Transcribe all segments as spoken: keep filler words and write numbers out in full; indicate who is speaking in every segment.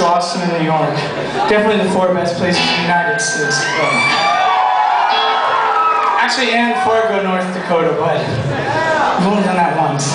Speaker 1: Boston and New York. Definitely the four best places in the United States to go. Actually, and Fargo, North Dakota, but I've only done that once.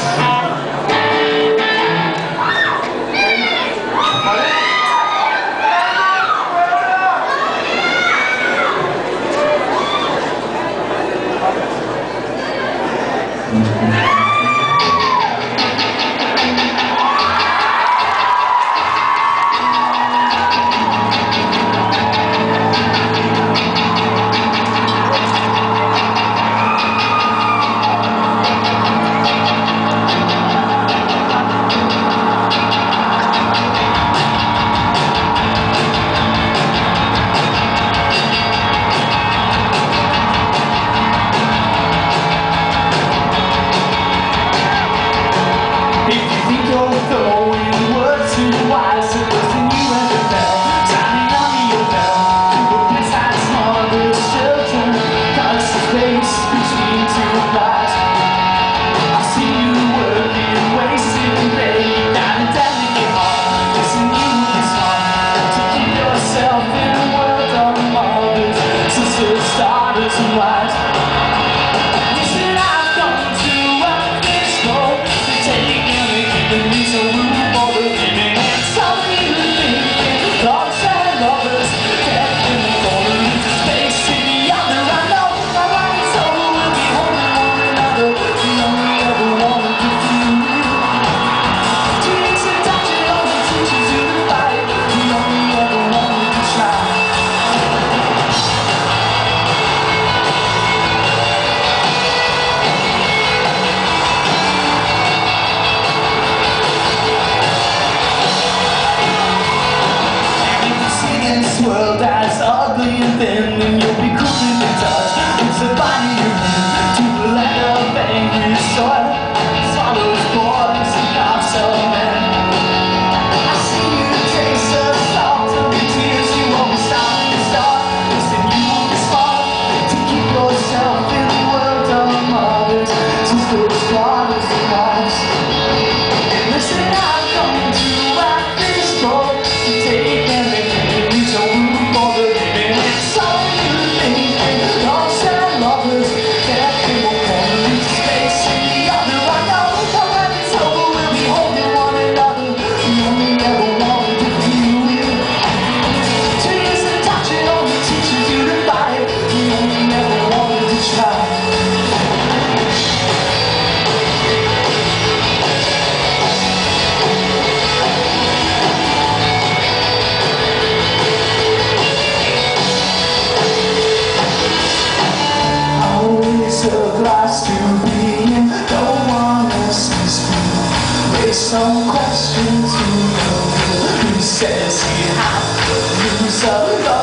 Speaker 1: World that's ugly and thin, and you'll be cool in the touch. It's the body you're in, to the land of angry soil. Swallows, boys, and coughs of men. I see you taste the salt of your tears. You won't be stopping to start. Listen, you won't be smart to keep yourself in the world of mothers, sisters, daughters, and wives. And listen, I'm coming to act this role to take everything. A glass to be in, don't want us to speak. Raise some questions, who knows? Who says he has to lose a